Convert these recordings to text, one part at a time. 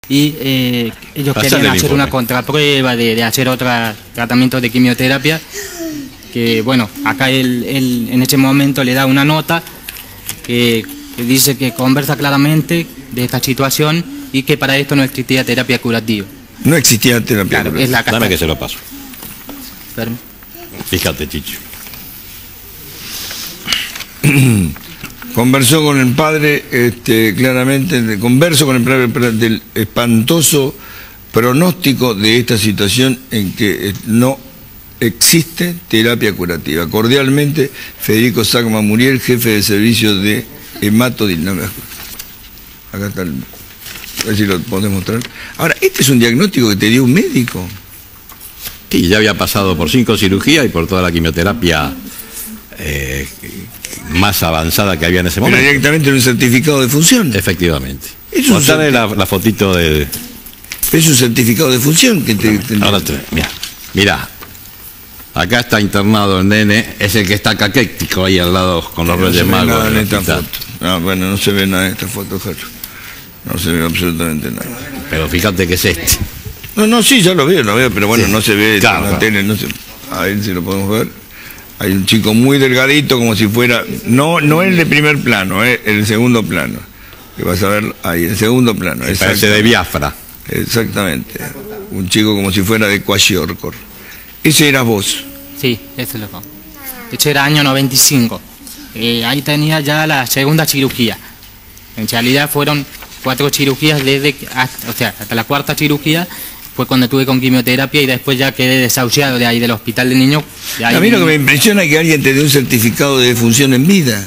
y ellos querían hacer una contraprueba de hacer otro tratamiento de quimioterapia, que bueno, acá él en ese momento le da una nota que dice que conversa claramente de esta situación y que para esto no existía terapia curativa. No existía terapia curativa. Es la Dame que se lo paso. Espérame. Fíjate, Chicho. Conversó con el padre, claramente, converso con el padre del espantoso pronóstico de esta situación en que no existe terapia curativa. Cordialmente, Federico Sacma Muriel, jefe de servicio de hematodinámica. Acá está, a ver si lo podemos mostrar. Ahora, este es un diagnóstico que te dio un médico. Sí, ya había pasado por 5 cirugías y por toda la quimioterapia más avanzada que había en ese momento. Pero directamente en un certificado de función. Efectivamente. Mostrarle la fotito de... Es un certificado de función que te... Ahora mira. Acá está internado el nene, es el que está caquético ahí al lado con los Reyes Magos. No se ve nada en esta foto. No, bueno, no se ve nada en esta foto, Jairo. No se ve absolutamente nada. Pero fíjate que es este. No, sí, ya lo veo, pero bueno, sí. No se ve claro, en la tele, no se... A ver si lo podemos ver. Hay un chico muy delgadito, como si fuera... No el de primer plano, el segundo plano. Que vas a ver ahí, el segundo plano. Parece de Biafra. Exactamente. Un chico como si fuera de Kwashiorkor. Ese eras vos. Sí, ese es lo que... Ese era año 95. Ahí tenía ya la segunda cirugía. En realidad fueron 4 cirugías hasta la 4ª cirugía fue cuando estuve con quimioterapia y después ya quedé desahuciado de ahí del hospital de niños. A mí lo que me impresiona es que alguien te dé un certificado de defunción en vida.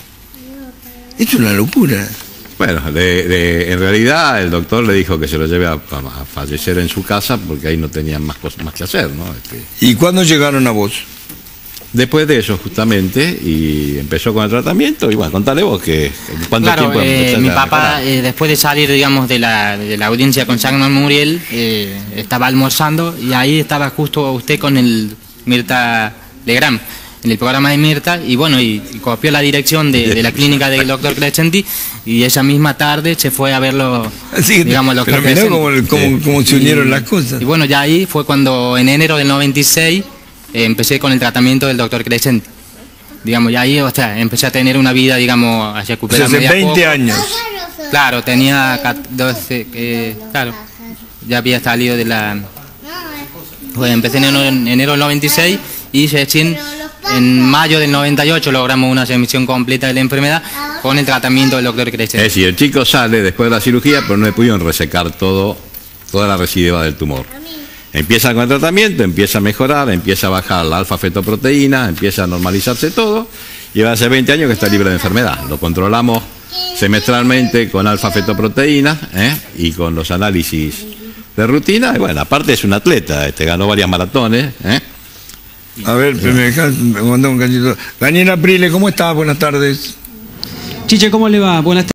Esto es una locura. Bueno, en realidad el doctor le dijo que se lo lleve a fallecer en su casa porque ahí no tenían más que hacer, ¿no? ¿Y cuándo llegaron a vos? Después de eso, justamente, y empezó con el tratamiento, y bueno, contale vos que cuánto tiempo mi papá, después de salir, digamos, de la audiencia con Sacma Muriel, estaba almorzando, y ahí estaba justo usted con el Mirta Legrand, en el programa de Mirta, y bueno, y copió la dirección de la clínica del doctor Crescenti, y esa misma tarde se fue a verlo, digamos, el doctor Crescenti. Pero cómo se unieron las cosas. Y bueno, ya ahí fue cuando, en enero del 96, empecé con el tratamiento del doctor Crescenti. Digamos, ya ahí, empecé a tener una vida, digamos, a recuperarme. Hace 20 años. Claro, tenía 12, claro, ya había salido de la... Pues empecé en enero del 96 y recién en mayo del 98 logramos una remisión completa de la enfermedad con el tratamiento del doctor Crescenti. Es decir, el chico sale después de la cirugía, pero no le pudieron resecar toda la residual del tumor. Empieza con el tratamiento, empieza a mejorar, empieza a bajar la alfa-fetoproteína, empieza a normalizarse todo, y hace 20 años que está libre de enfermedad. Lo controlamos semestralmente con alfa-fetoproteína y con los análisis de rutina. Y bueno, aparte es un atleta, ganó varias maratones. A ver, me dejás mandar un cachito. Daniela Prile, ¿cómo estás? Buenas tardes. Chiche, ¿cómo le va? Buenas tardes.